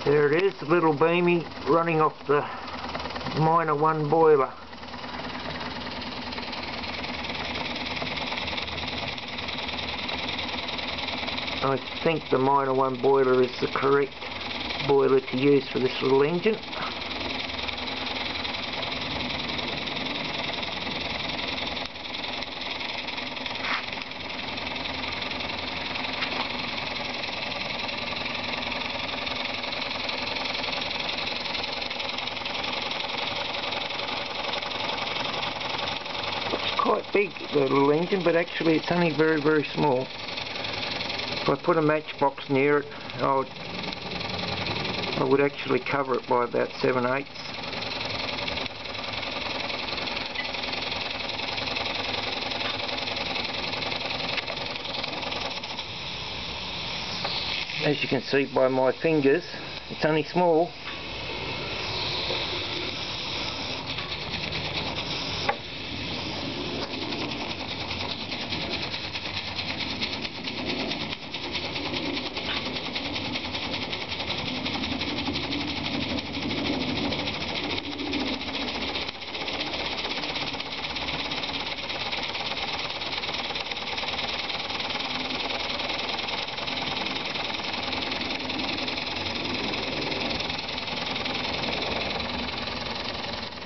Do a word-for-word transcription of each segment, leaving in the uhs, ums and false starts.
There it is, the little beamy running off the minor one boiler. I think the minor one boiler is the correct boiler to use for this little engine. Quite big, the little engine, but actually it's only very very small. If I put a matchbox near it, I would, I would actually cover it by about seven eighths. As you can see by my fingers, it's only small.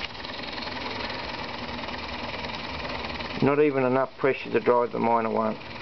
Not even enough pressure to drive the minor one.